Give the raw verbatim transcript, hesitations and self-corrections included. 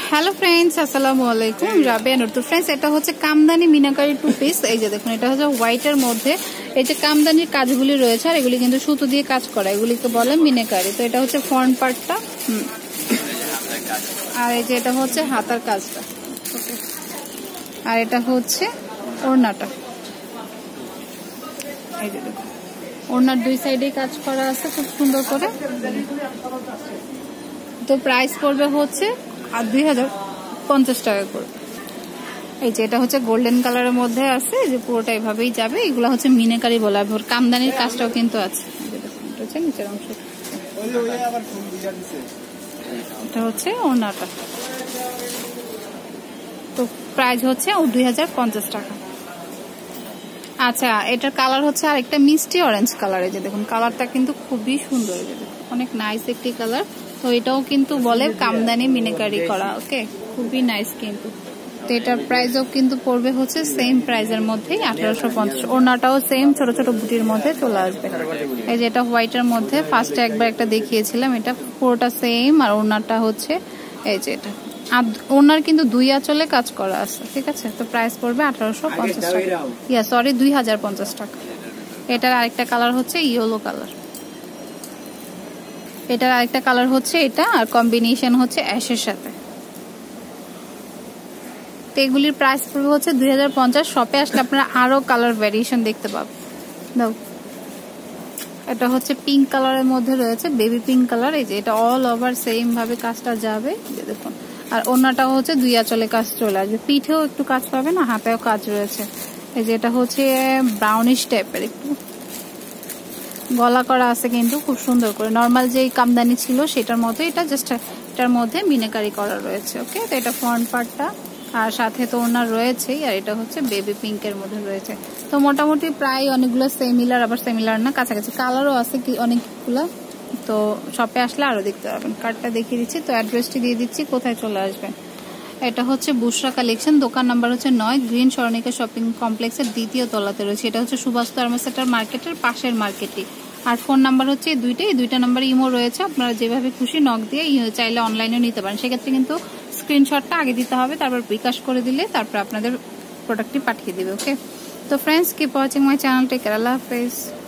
Hello friends, আসসালামু আলাইকুম। রাবেয়া নূর। তো ফ্রেন্ডস, এটা হচ্ছে কামদানি মিনাকারি টু পিস। এই যে দেখুন, এটা হচ্ছে হোয়াইটের মধ্যে এই যে কামদানির কাজগুলি রয়েছে, আর এগুলি কিন্তু সুতো দিয়ে কাজ করা, এগুলিকে বলে মিনাকারি। তো এটা হচ্ছে ফ্রন্ট পার্টটা, হুম আর এই যে এটা হচ্ছে হাতার কাজটা, আর এটা হচ্ছে ওড়নাটা। এই যে দেখুন, ওড়নার দুই সাইডে কাজ করা আছে খুব সুন্দর করে। তো প্রাইস পড়বে হচ্ছে আর দুই হাজার পঞ্চাশ টাকা করে। এই যে এটা হচ্ছে গোল্ডেন কালারের মধ্যে আছে, যে পুরোটা এভাবেই যাবে। এগুলো হচ্ছে মিনাকারি বলা, কামদানির কাজটাও কিন্তু আছে। নিচের অংশ এটা হচ্ছে ওড়নাটা। তো প্রাইস হচ্ছে দুই হাজার পঞ্চাশ টাকা। আচ্ছা, এটার কালার হচ্ছে আরেকটা মিষ্টি অরেঞ্জ কালার। এই যে দেখুন, কালারটা কিন্তু খুবই সুন্দর, অনেক নাইস একটি কালার। তো এটাও কিন্তু বলে কামদানি মিনাকারি করা। ওকে, খুবই নাইস কিন্তু। তো এটার প্রাইসও কিন্তু পড়বে হচ্ছে সেম প্রাইসের মধ্যেই, আঠারোশো পঞ্চাশ। ওড়নাটাও সেম ছোট ছোট বুটির মধ্যে চলে আসবে। এই যে এটা হোয়াইটের মধ্যে ফার্স্টে একবার একটা দেখিয়েছিলাম, এটা পুরোটা সেম। আর ওড়নাটা হচ্ছে এই যে এটা, আর ওনার কিন্তু দুই আঁচলে কাজ করা আছে, ঠিক আছে। তো প্রাইস পড়বে আঠারোশো পঞ্চাশ টাকা, ইয়া সরি দুই হাজার পঞ্চাশ টাকা। এটার আরেকটা কালার হচ্ছে ইয়েলো কালার। এটার আরেকটা কালার হচ্ছে এটা, আর কম্বিনেশন হচ্ছে অ্যাশের সাথে। তো এগুলির প্রাইস পড়বে হচ্ছে দুই হাজার পঞ্চাশ। শপে আসলে আপনারা আরো কালার ভ্যারিয়েশন দেখতে পাবেন। দাও, এটা হচ্ছে পিঙ্ক কালারের মধ্যে রয়েছে, বেবি পিঙ্ক কালার। এই যে এটা অল ওভার সেম ভাবে কাজটা যাবে, দেখুন। আর ওড়নাটাও হচ্ছে দুই আঁচলে কাজ চলে আসবে, পিঠেও একটু কাজ পাবে না, হাতেও কাজ রয়েছে। এই যে এটা হচ্ছে ব্রাউনিশ টাইপের, একটু গলা করা আছে কিন্তু খুব সুন্দর করে। নর্মাল যে কামদানি ছিল সেটার মতো, এটা জাস্ট এটার মধ্যে মিনাকারি করা রয়েছে। ওকে, তো এটা ফ্রন্ট পার্টটা, আর সাথে তো ওড়না রয়েছেই। আর এটা হচ্ছে বেবি পিঙ্কের মধ্যে রয়েছে। তো মোটামুটি প্রায় অনেকগুলো সেমিলার, আবার সেমিলার না, কাছাকাছি কালারও আছে কি অনেকগুলো। তো শপে আসলে আরো দেখতে পারবেন। কার্ডটা দেখিয়ে দিচ্ছি, তো অ্যাড্রেসটি দিয়ে দিচ্ছি, কোথায় চলে আসবেন। এটা হচ্ছে বুশরা কালেকশন, দোকান নাম্বার হচ্ছে নয়, গ্রিন স্বর্ণিকা শপিং কমপ্লেক্সের দ্বিতীয় তলাতে রয়েছে। এটা হচ্ছে সুভাষ থার্মোসেটার মার্কেটের পাশের মার্কেটে। আর ফোন নাম্বার হচ্ছে দুইটাই, এই দুইটা নাম্বার ইমো রয়েছে, আপনারা যেভাবে খুশি নক দিয়ে চাইলে অনলাইনেও নিতে পারেন। সেক্ষেত্রে কিন্তু স্ক্রিনশটটা আগে দিতে হবে, তারপর বিকাশ করে দিলে তারপর আপনাদের প্রোডাক্টটি পাঠিয়ে দিবে। ওকে, তো friends, keep watching my channel, take care, আল্লাহ হাফেজ।